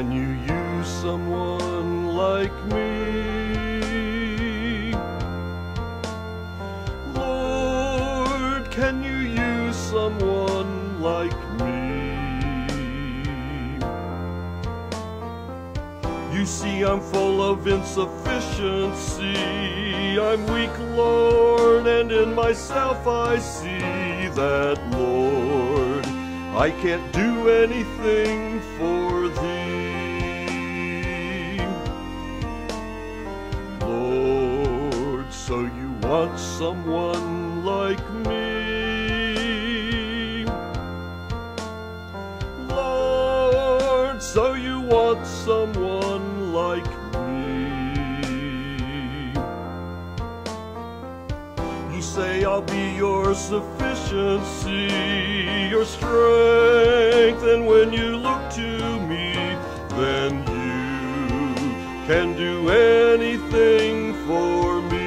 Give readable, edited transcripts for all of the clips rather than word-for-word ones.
can you use someone like me? Lord, can you use someone like me? You see, I'm full of insufficiency. I'm weak, Lord, and in myself I see that, Lord, I can't do anything for Thee. Lord, so you want someone like me? Lord, so you want someone like me? You say I'll be your sufficiency, your strength, and when you look to me, then you can do anything for me.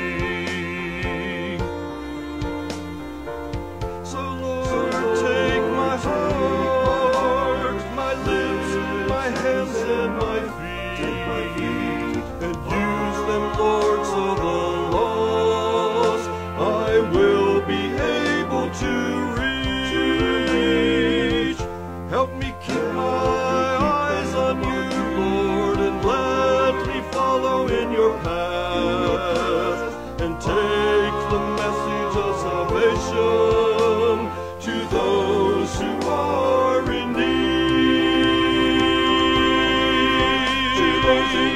So Lord, take my heart, my lips, my hands, and my feet, and use them, Lord, so the lost I will be able to reach. Help me keep my eyes on you, Lord, and let me follow in your path, and take the message of salvation to those who are in need. To those in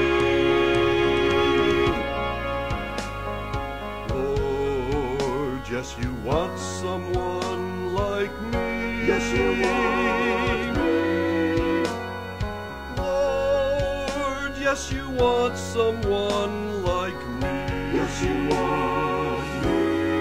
need. Lord, yes, you want someone like me. Yes, you want me. Lord, yes, you want someone like me. Yes, you want me.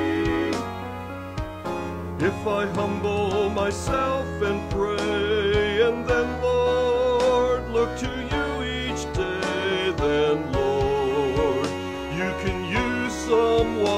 If I humble myself and pray, and then, Lord, look to you each day, then, Lord, you can use someone